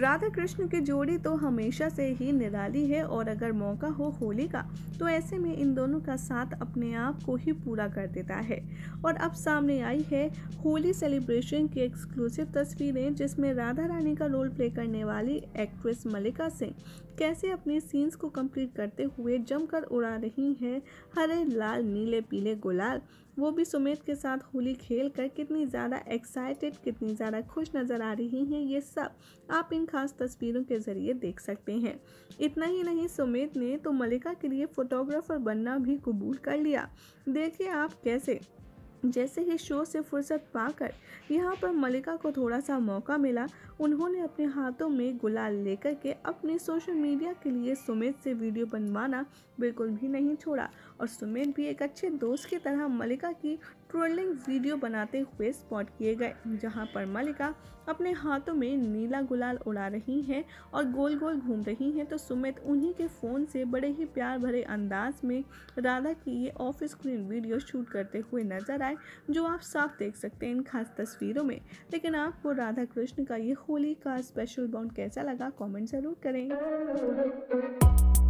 राधा कृष्ण की जोड़ी तो हमेशा से ही निराली है और अगर मौका हो होली का तो ऐसे में इन दोनों का साथ अपने आप को ही पूरा कर देता है। और अब सामने आई है होली सेलिब्रेशन की एक्सक्लूसिव तस्वीरें जिसमें राधा रानी का रोल प्ले करने वाली एक्ट्रेस मल्लिका सिंह कैसे अपने सीन्स को कंप्लीट करते हुए जमकर उड़ा रही हैं हरे लाल नीले पीले गुलाल, वो भी सुमित के साथ होली खेल कर कितनी ज़्यादा एक्साइटेड कितनी ज़्यादा खुश नज़र आ रही हैं, ये सब आप इन खास तस्वीरों के ज़रिए देख सकते हैं। इतना ही नहीं, सुमित ने तो मल्लिका के लिए फोटोग्राफर बनना भी कबूल कर लिया। देखिए आप कैसे जैसे ही शो से फुर्सत पाकर यहाँ पर मल्लिका को थोड़ा सा मौका मिला, उन्होंने अपने हाथों में गुलाल लेकर के अपने सोशल मीडिया के लिए सुमित से वीडियो बनवाना बिल्कुल भी नहीं छोड़ा और सुमित भी एक अच्छे दोस्त की तरह मल्लिका की ट्रोलिंग वीडियो बनाते हुए स्पॉट किए गए, जहाँ पर मल्लिका अपने हाथों में नीला गुलाल उड़ा रही हैं और गोल गोल घूम रही हैं, तो सुमित उन्हीं के फ़ोन से बड़े ही प्यार भरे अंदाज में राधा की ये ऑफ स्क्रीन वीडियो शूट करते हुए नजर आए, जो आप साफ देख सकते हैं इन खास तस्वीरों में। लेकिन आपको राधा कृष्ण का ये होली का स्पेशल बॉन्ड कैसा लगा, कमेंट जरूर करें।